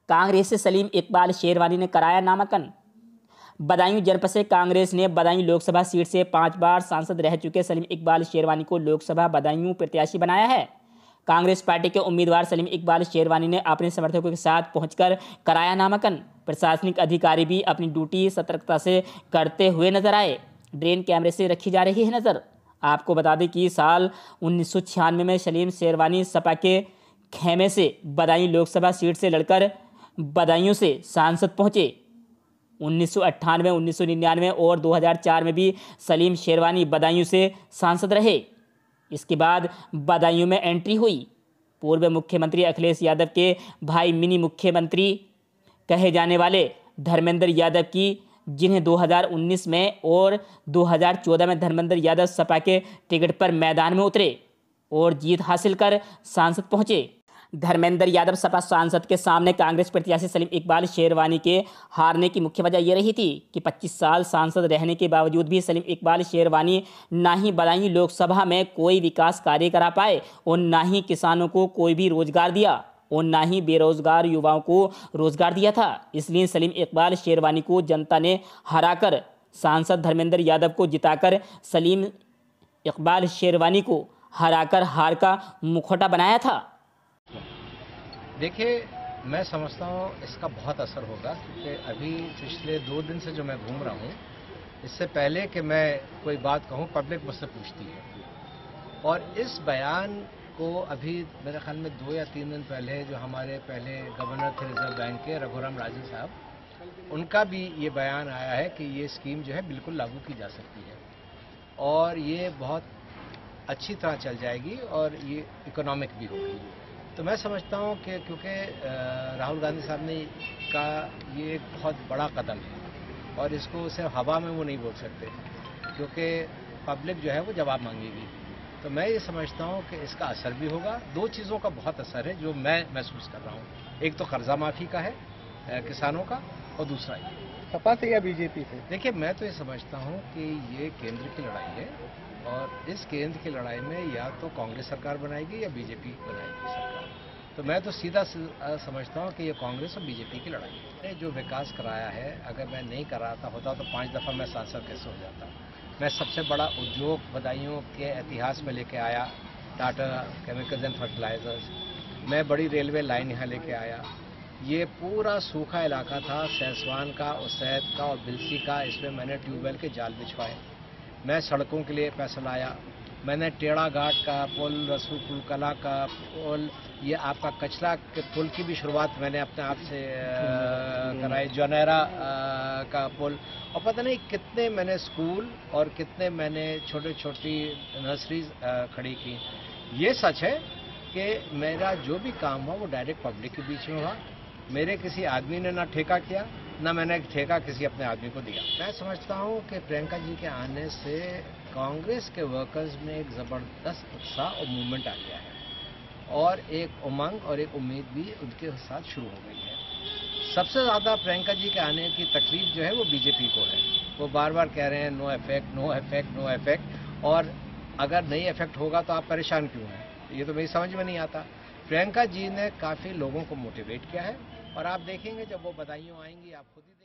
कांग्रेस से सलीम इकबाल शेरवानी ने कराया नामांकन। बदायूं जनपद से कांग्रेस ने बदायूं लोकसभा सीट से 5 बार सांसद रह चुके सलीम इकबाल शेरवानी को लोकसभा बदायूं प्रत्याशी बनाया है। कांग्रेस पार्टी के उम्मीदवार सलीम इकबाल शेरवानी ने अपने समर्थकों के साथ पहुंचकर कराया नामांकन। प्रशासनिक अधिकारी भी अपनी ड्यूटी सतर्कता से करते हुए नजर आए। ड्रोन कैमरे से रखी जा रही है नजर। आपको बता दें कि साल 1996 में सलीम शेरवानी सपा के खेमे से बदायूं लोकसभा सीट से लड़कर बदायूं से सांसद पहुंचे। 1998, 1999 और 2004 में भी सलीम शेरवानी बदायूं से सांसद रहे। इसके बाद बदायूं में एंट्री हुई। पूर्व मुख्यमंत्री अखिलेश यादव के भाई मिनी मुख्यमंत्री कहे जाने वाले धर्मेंद्र यादव की, जिन्हें 2019 में और 2014 में धर्मेंद्र यादव सपा के टिकट पर मैदान में उतरे और जीत हासिल कर सांसद पहुंचे। धर्मेंद्र यादव सपा सांसद के सामने कांग्रेस प्रत्याशी सलीम इकबाल शेरवानी के हारने की मुख्य वजह यह रही थी कि 25 साल सांसद रहने के बावजूद भी सलीम इकबाल शेरवानी ना ही बदायूं लोकसभा में कोई विकास कार्य करा पाए और ना ही किसानों को कोई भी रोजगार दिया और ना ही बेरोजगार युवाओं को रोजगार दिया था। इसलिए सलीम इकबाल शेरवानी को जनता ने हराकर सांसद धर्मेंद्र यादव को जिताकर सलीम इकबाल शेरवानी को हराकर हार का मुखौटा बनाया था। देखिए, मैं समझता हूँ इसका बहुत असर होगा, क्योंकि अभी पिछले 2 दिन से जो मैं घूम रहा हूँ, इससे पहले कि मैं कोई बात कहूँ पब्लिक मुझसे पूछती है। और इस बयान को अभी मेरे ख्याल में 2 या 3 दिन पहले जो हमारे पहले गवर्नर थे रिजर्व बैंक के रघुराम राजन साहब, उनका भी ये बयान आया है कि ये स्कीम जो है बिल्कुल लागू की जा सकती है और ये बहुत अच्छी तरह चल जाएगी और ये इकोनॉमिक भी होगी। तो मैं समझता हूँ कि क्योंकि राहुल गांधी साहब ने का ये एक बहुत बड़ा कदम है और इसको सिर्फ हवा में वो नहीं बोल सकते, क्योंकि पब्लिक जो है वो जवाब मांगेगी। तो मैं ये समझता हूँ कि इसका असर भी होगा। 2 चीज़ों का बहुत असर है जो मैं महसूस कर रहा हूँ। एक तो कर्जा माफ़ी का है किसानों का, और दूसरा ये सपा से या बीजेपी से। देखिए, मैं तो ये समझता हूँ कि ये केंद्र की लड़ाई है और इस केंद्र की लड़ाई में या तो कांग्रेस सरकार बनाएगी या बीजेपी बनाएगी सरकार। तो मैं तो सीधा समझता हूँ कि ये कांग्रेस और बीजेपी की लड़ाई है। जो विकास कराया है, अगर मैं नहीं कराता होता तो 5 दफ़ा मैं सांसद कैसे हो जाता। मैं सबसे बड़ा उद्योग बदायूं के इतिहास में लेके आया, टाटा केमिकल्स एंड फर्टिलाइजर्स। मैं बड़ी रेलवे लाइन यहाँ लेके आया। ये पूरा सूखा इलाका था सैसवान का, उसैद का और बिलसी का, इसमें मैंने ट्यूबवेल के जाल बिछवाए। मैं सड़कों के लिए पैसा लाया। मैंने टेढ़ा घाट का पुल, रसूलपुर कला का पुल, ये आपका कचरा के पुल की भी शुरुआत मैंने अपने आप से कराई, जनैरा का पुल, और पता नहीं कितने मैंने स्कूल और कितने मैंने छोटी छोटी नर्सरीज खड़ी की। ये सच है कि मेरा जो भी काम हुआ वो डायरेक्ट पब्लिक के बीच में हुआ। मेरे किसी आदमी ने ना ठेका किया, ना मैंने ठेका किसी अपने आदमी को दिया। मैं समझता हूँ कि प्रियंका जी के आने से कांग्रेस के वर्कर्स में एक ज़बरदस्त उत्साह और मूवमेंट आ गया है और एक उमंग और एक उम्मीद भी उनके साथ शुरू हो गई है। सबसे ज़्यादा प्रियंका जी के आने की तकलीफ जो है वो बीजेपी को है। वो बार बार कह रहे हैं no effect, no effect, no effect, और अगर नहीं इफेक्ट होगा तो आप परेशान क्यों हैं? ये तो मेरी समझ में नहीं आता। प्रियंका जी ने काफ़ी लोगों को मोटिवेट किया है और आप देखेंगे जब वो बदायूं आएंगी आप खुद ही